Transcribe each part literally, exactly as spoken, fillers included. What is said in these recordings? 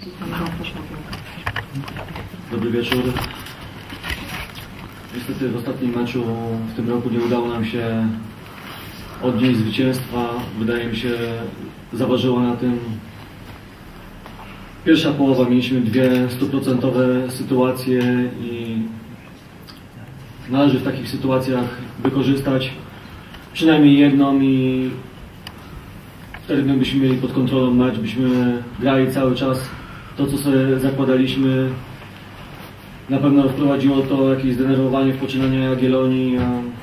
Dobry wieczór. Niestety w ostatnim meczu w tym roku nie udało nam się odnieść zwycięstwa. Wydaje mi się, zaważyła na tym pierwsza połowa. Mieliśmy dwie stuprocentowe sytuacje i należy w takich sytuacjach wykorzystać przynajmniej jedną i wtedy byśmy mieli pod kontrolą mecz, byśmy grali cały czas to, co sobie zakładaliśmy. Na pewno wprowadziło to jakieś zdenerwowanie w poczynaniu Jagiellonii.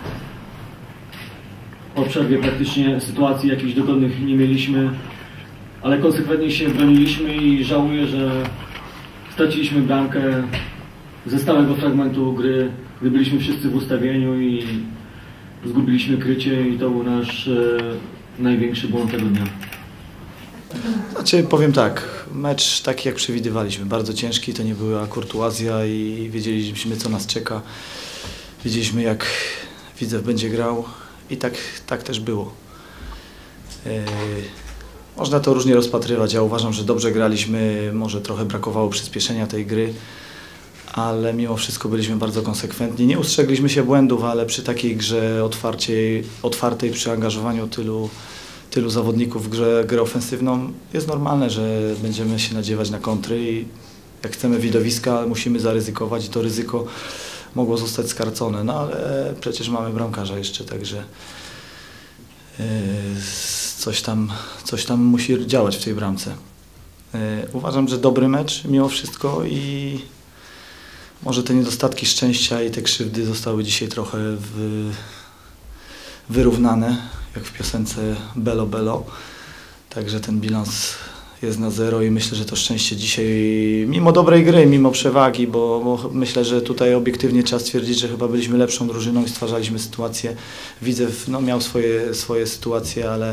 Po przerwie praktycznie sytuacji jakichś dogodnych nie mieliśmy, ale konsekwentnie się broniliśmy i żałuję, że straciliśmy bramkę ze stałego fragmentu gry, gdy byliśmy wszyscy w ustawieniu i zgubiliśmy krycie i to był nasz e, największy błąd tego dnia. Znaczy, powiem tak, mecz taki jak przewidywaliśmy, bardzo ciężki, to nie była kurtuazja i wiedzieliśmy, co nas czeka. Wiedzieliśmy, jak Widzew będzie grał i tak, tak też było. Yy, można to różnie rozpatrywać, ja uważam, że dobrze graliśmy, może trochę brakowało przyspieszenia tej gry, ale mimo wszystko byliśmy bardzo konsekwentni. Nie ustrzegliśmy się błędów, ale przy takiej grze otwarciej, otwartej, przy angażowaniu tylu tylu zawodników w grze, grę ofensywną, jest normalne, że będziemy się nadziewać na kontry i jak chcemy widowiska, musimy zaryzykować i to ryzyko mogło zostać skarcone, no ale przecież mamy bramkarza jeszcze, także yy, coś tam, coś tam musi działać w tej bramce. Yy, uważam, że dobry mecz mimo wszystko i może te niedostatki szczęścia i te krzywdy zostały dzisiaj trochę w, wyrównane, jak w piosence Belo Belo. Także ten bilans jest na zero i myślę, że to szczęście dzisiaj, mimo dobrej gry, mimo przewagi, bo, bo myślę, że tutaj obiektywnie trzeba stwierdzić, że chyba byliśmy lepszą drużyną i stwarzaliśmy sytuację. Widzew no, miał swoje, swoje sytuacje, ale,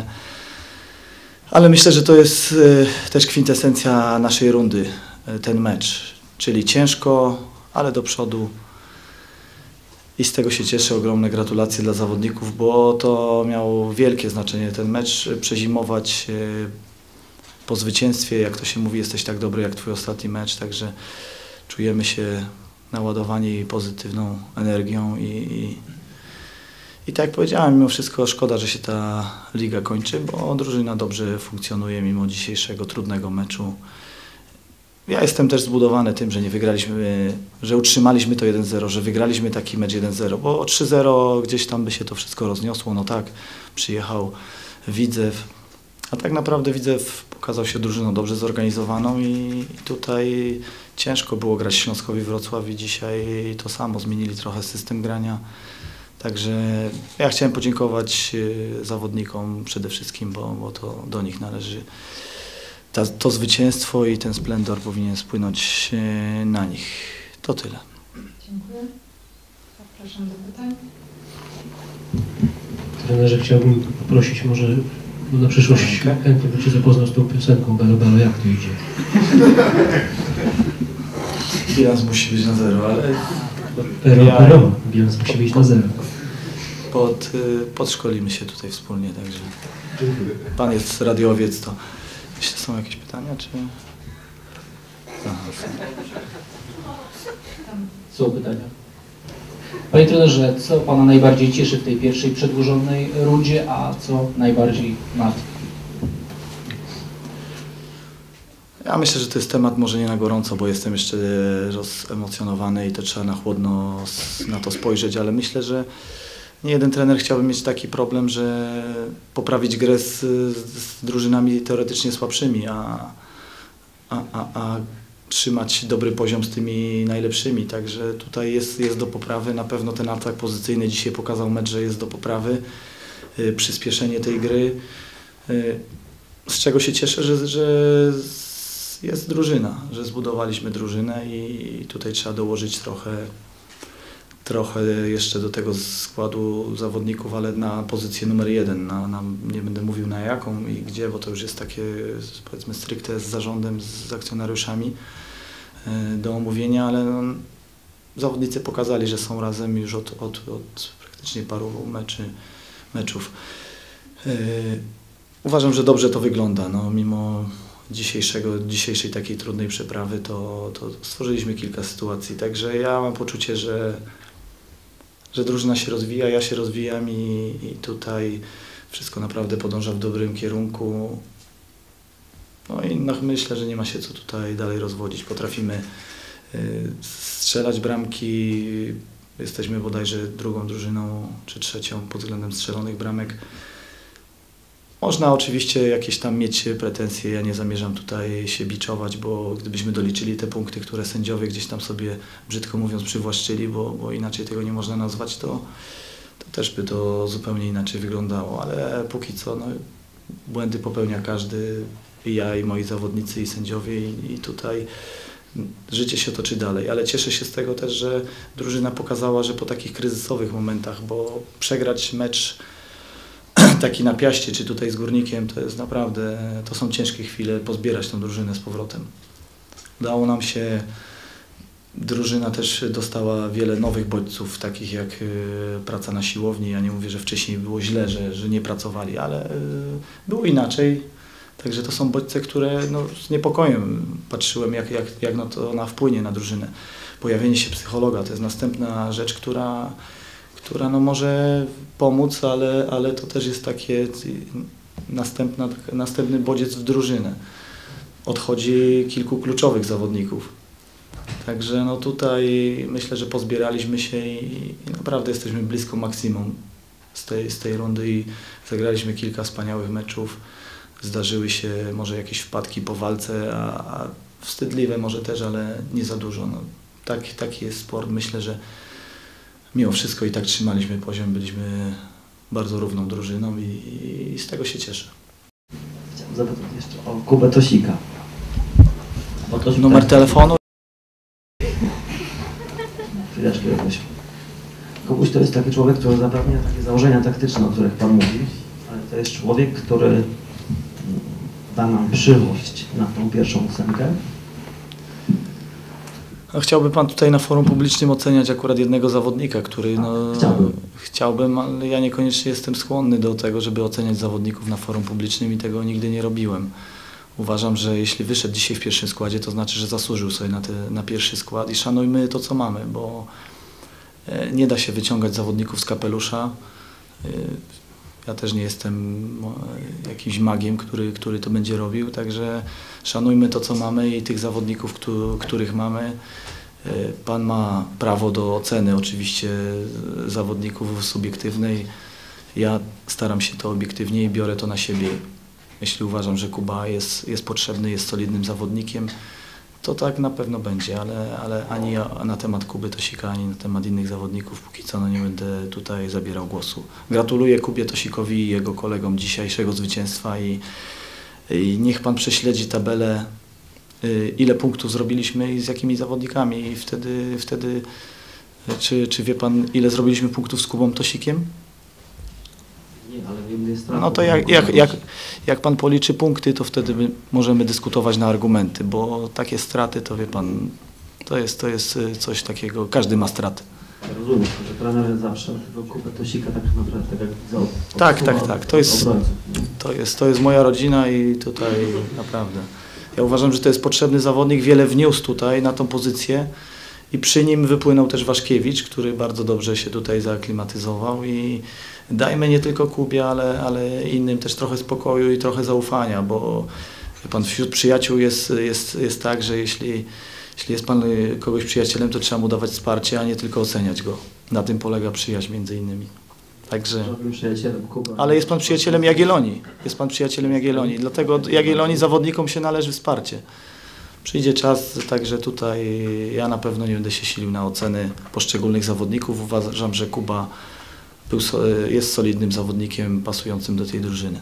ale myślę, że to jest y, też kwintesencja naszej rundy, y, ten mecz. Czyli ciężko, ale do przodu. I z tego się cieszę, ogromne gratulacje dla zawodników, bo to miało wielkie znaczenie ten mecz, przezimować po zwycięstwie, jak to się mówi, jesteś tak dobry jak twój ostatni mecz, także czujemy się naładowani pozytywną energią i, i, i tak jak powiedziałem, mimo wszystko szkoda, że się ta liga kończy, bo drużyna dobrze funkcjonuje mimo dzisiejszego trudnego meczu. Ja jestem też zbudowany tym, że nie wygraliśmy, że utrzymaliśmy to jeden zero, że wygraliśmy taki mecz jeden zero, bo o trzy zero gdzieś tam by się to wszystko rozniosło. No tak, przyjechał Widzew, a tak naprawdę Widzew pokazał się drużyną dobrze zorganizowaną i tutaj ciężko było grać Śląskowi Wrocław i dzisiaj to samo, zmienili trochę system grania. Także ja chciałem podziękować zawodnikom przede wszystkim, bo, bo to do nich należy. Ta, to zwycięstwo i ten splendor powinien spłynąć na nich. To tyle. Dziękuję. Zapraszam do pytań. Trenerze, chciałbym poprosić może no na przyszłość chętnie bym Cię zapoznał z tą piosenką Belo Belo, jak to idzie? Bilans musi być na zero, ale... Pero, pero, bilans musi być na zero. Pod, podszkolimy się tutaj wspólnie, także... Pan jest radiowiec, to... Jeśli są jakieś pytania, czy... Aha, są pytania. Panie trenerze, co Pana najbardziej cieszy w tej pierwszej przedłużonej rundzie, a co najbardziej martwi? Ja myślę, że to jest temat może nie na gorąco, bo jestem jeszcze rozemocjonowany i to trzeba na chłodno na to spojrzeć, ale myślę, że nie jeden trener chciałby mieć taki problem, że poprawić grę z, z drużynami teoretycznie słabszymi, a, a, a, a trzymać dobry poziom z tymi najlepszymi. Także tutaj jest, jest do poprawy. Na pewno ten atak pozycyjny dzisiaj pokazał mecz, że jest do poprawy. Yy, przyspieszenie tej gry. Yy, z czego się cieszę, że, że jest drużyna, że zbudowaliśmy drużynę i tutaj trzeba dołożyć trochę trochę jeszcze do tego składu zawodników, ale na pozycję numer jeden, na, na, nie będę mówił na jaką i gdzie, bo to już jest takie, powiedzmy, stricte z zarządem, z akcjonariuszami do omówienia, ale no, zawodnicy pokazali, że są razem już od, od, od praktycznie paru meczy, meczów. Yy, uważam, że dobrze to wygląda, no, mimo dzisiejszego, dzisiejszej takiej trudnej przeprawy, to, to stworzyliśmy kilka sytuacji. Także ja mam poczucie, że, że drużyna się rozwija, ja się rozwijam i, i tutaj wszystko naprawdę podąża w dobrym kierunku. No i no, myślę, że nie ma się co tutaj dalej rozwodzić. Potrafimy y, strzelać bramki, jesteśmy bodajże drugą drużyną czy trzecią pod względem strzelonych bramek. Można oczywiście jakieś tam mieć pretensje, ja nie zamierzam tutaj się biczować, bo gdybyśmy doliczyli te punkty, które sędziowie gdzieś tam sobie, brzydko mówiąc, przywłaszczyli, bo, bo inaczej tego nie można nazwać, to, to też by to zupełnie inaczej wyglądało, ale póki co no, błędy popełnia każdy, i ja, i moi zawodnicy, i sędziowie, i, i tutaj życie się toczy dalej, ale cieszę się z tego też, że drużyna pokazała, że po takich kryzysowych momentach, bo przegrać mecz taki na Piaście, czy tutaj z Górnikiem, to jest naprawdę, to są ciężkie chwile, pozbierać tą drużynę z powrotem. Udało nam się, drużyna też dostała wiele nowych bodźców, takich jak y, praca na siłowni. Ja nie mówię, że wcześniej było źle, że, że nie pracowali, ale y, było inaczej. Także to są bodźce, które no, z niepokojem patrzyłem, jak, jak, jak no to ona wpłynie na drużynę. Pojawienie się psychologa to jest następna rzecz, która która no może pomóc, ale, ale to też jest takie następna, następny bodziec w drużynę. Odchodzi kilku kluczowych zawodników. Także no tutaj myślę, że pozbieraliśmy się i, i naprawdę jesteśmy blisko maksimum z tej, z tej rundy i zagraliśmy kilka wspaniałych meczów. Zdarzyły się może jakieś wpadki po walce, a, a wstydliwe może też, ale nie za dużo. No, tak, taki jest sport. Myślę, że mimo wszystko i tak trzymaliśmy poziom, byliśmy bardzo równą drużyną i, i z tego się cieszę. Chciałem zapytać jeszcze o Kubę Tosika. Bo Tosik Numer tak... telefonu? Chwileczkę jakoś. Kubuś to jest taki człowiek, który zapewnia takie założenia taktyczne, o których Pan mówi, ale to jest człowiek, który da nam przyszłość na tą pierwszą ósemkę. A chciałby Pan tutaj na forum publicznym oceniać akurat jednego zawodnika, który no, Chciałbym. chciałbym, ale ja niekoniecznie jestem skłonny do tego, żeby oceniać zawodników na forum publicznym i tego nigdy nie robiłem. Uważam, że jeśli wyszedł dzisiaj w pierwszym składzie, to znaczy, że zasłużył sobie na, te, na pierwszy skład i szanujmy to, co mamy, bo nie da się wyciągać zawodników z kapelusza. Ja też nie jestem jakimś magiem, który, który to będzie robił, także szanujmy to, co mamy i tych zawodników, których mamy. Pan ma prawo do oceny oczywiście zawodników subiektywnej. Ja staram się to obiektywnie i biorę to na siebie. Jeśli uważam, że Kuba jest, jest potrzebny, jest solidnym zawodnikiem, to tak na pewno będzie, ale, ale ani ja na temat Kuby Tosika, ani na temat innych zawodników póki co no nie będę tutaj zabierał głosu. Gratuluję Kubie Tosikowi i jego kolegom dzisiejszego zwycięstwa i, i niech Pan prześledzi tabelę, ile punktów zrobiliśmy i z jakimi zawodnikami i wtedy, wtedy czy, czy wie Pan, ile zrobiliśmy punktów z Kubą Tosikiem? Nie, ale wiem, jest strata. No to jak, jak, jak, jak Pan policzy punkty, to wtedy my możemy dyskutować na argumenty, bo takie straty, to wie Pan, to jest, to jest coś takiego, każdy ma straty. Rozumiem, że trener zawsze tego Kubę Tosika tak naprawdę tak jak za od, Tak, tak, tak, to jest, to, jest, to jest moja rodzina i tutaj naprawdę. Ja uważam, że to jest potrzebny zawodnik, wiele wniósł tutaj na tą pozycję i przy nim wypłynął też Waszkiewicz, który bardzo dobrze się tutaj zaaklimatyzował i dajmy nie tylko Kubie, ale, ale innym też trochę spokoju i trochę zaufania, bo wie Pan, wśród przyjaciół jest, jest, jest tak, że jeśli, jeśli jest Pan kogoś przyjacielem, to trzeba mu dawać wsparcie, a nie tylko oceniać go. Na tym polega przyjaźń między innymi. Także, ale jest Pan przyjacielem Jagiellonii, jest Pan przyjacielem Jagiellonii, dlatego Jagiellonii zawodnikom się należy wsparcie. Przyjdzie czas, także tutaj ja na pewno nie będę się silił na oceny poszczególnych zawodników. Uważam, że Kuba był, jest solidnym zawodnikiem pasującym do tej drużyny.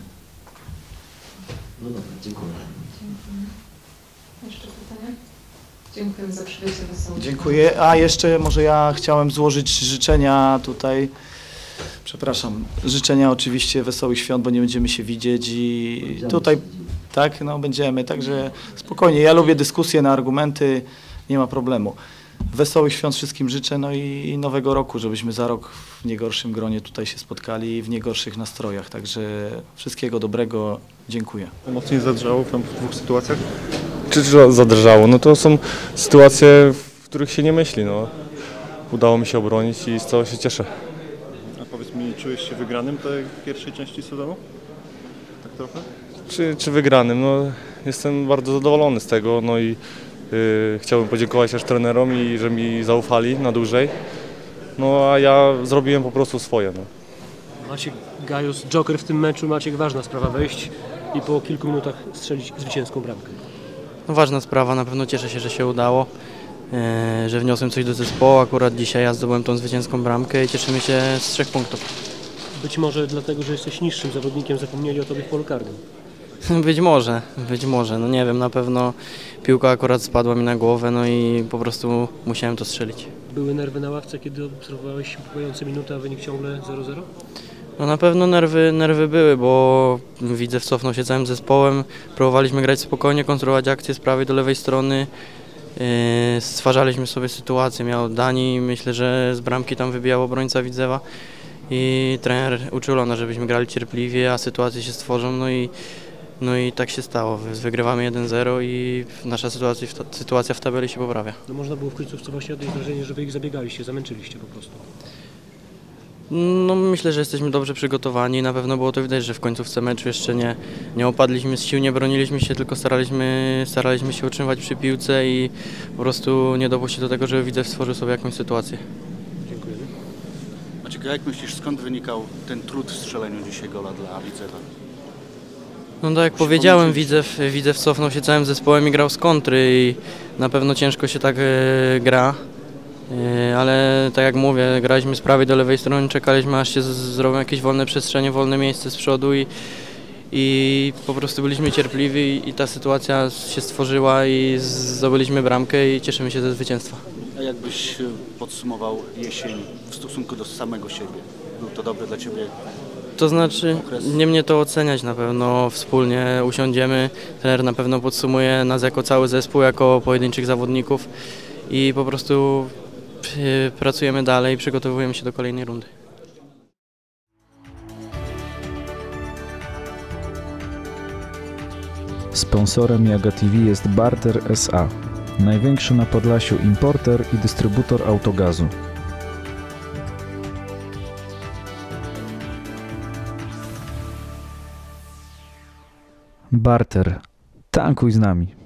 No dobra, dziękuję. Dziękuję. Jeszcze pytania? Dziękuję za przybycie do sądu. Dziękuję. A jeszcze może ja chciałem złożyć życzenia tutaj. Przepraszam, życzenia oczywiście wesołych świąt, bo nie będziemy się widzieć i tutaj tak, no będziemy, także spokojnie, ja lubię dyskusje na argumenty, nie ma problemu. wesołych świąt wszystkim życzę, no i nowego roku, żebyśmy za rok w niegorszym gronie tutaj się spotkali i w niegorszych nastrojach. Także wszystkiego dobrego, dziękuję. Mocniej zadrżało tam w dwóch sytuacjach? Czy że zadrżało? No to są sytuacje, w których się nie myśli. No. Udało mi się obronić i z całego się cieszę. A powiedz mi, czujesz się wygranym tej pierwszej części sezonu? Tak trochę? Czy, czy wygranym? No, jestem bardzo zadowolony z tego, no i yy, chciałbym podziękować też trenerom, i że mi zaufali na dłużej. No a ja zrobiłem po prostu swoje. No. Maciek Gajos, joker w tym meczu. Maciek, ważna sprawa wejść i po kilku minutach strzelić zwycięską bramkę. No, ważna sprawa, na pewno cieszę się, że się udało, yy, że wniosłem coś do zespołu. Akurat dzisiaj ja zdobyłem tą zwycięską bramkę i cieszymy się z trzech punktów. Być może dlatego, że jesteś niższym zawodnikiem, zapomnieli o tobie w polu karnym. Być może, być może, no nie wiem, na pewno piłka akurat spadła mi na głowę, no i po prostu musiałem to strzelić. Były nerwy na ławce, kiedy obserwowałeś upływające minuty, a wynik ciągle zero zero? No na pewno nerwy, nerwy były, bo widzę, cofnął się całym zespołem, próbowaliśmy grać spokojnie, kontrolować akcję z prawej do lewej strony, yy, stwarzaliśmy sobie sytuację, miał Dani, myślę, że z bramki tam wybijał obrońca Widzewa i trener uczulono nas, żebyśmy grali cierpliwie, a sytuacje się stworzą, no i No i tak się stało. Wygrywamy jeden zero i nasza sytuacja, sytuacja w tabeli się poprawia. No można było w końcówce właśnie odnieść wrażenie, że wy ich zabiegaliście, zamęczyliście po prostu. No myślę, że jesteśmy dobrze przygotowani. Na pewno było to widać, że w końcówce meczu jeszcze nie, nie opadliśmy z sił, nie broniliśmy się, tylko staraliśmy, staraliśmy się utrzymywać przy piłce i po prostu nie dopuścić do tego, żeby Widzew stworzył sobie jakąś sytuację. Dziękujemy. Maciek, jak myślisz, skąd wynikał ten trud w strzeleniu dzisiaj gola dla Widzewa? No tak jak powiedziałem, Widzew, Widzew cofnął się całym zespołem i grał z kontry i na pewno ciężko się tak e, gra, e, ale tak jak mówię, graliśmy z prawej do lewej strony, czekaliśmy aż się z, zrobią jakieś wolne przestrzenie, wolne miejsce z przodu i, i po prostu byliśmy cierpliwi i, i ta sytuacja się stworzyła i zdobyliśmy bramkę i cieszymy się ze zwycięstwa. A jakbyś podsumował jesień w stosunku do samego siebie? Był to dobry dla Ciebie? To znaczy, nie mnie to oceniać na pewno, wspólnie usiądziemy, trener na pewno podsumuje nas jako cały zespół, jako pojedynczych zawodników i po prostu pracujemy dalej, przygotowujemy się do kolejnej rundy. Sponsorem Jaga T V jest Barter S A, największy na Podlasiu importer i dystrybutor autogazu. Barter. Tankuj z nami.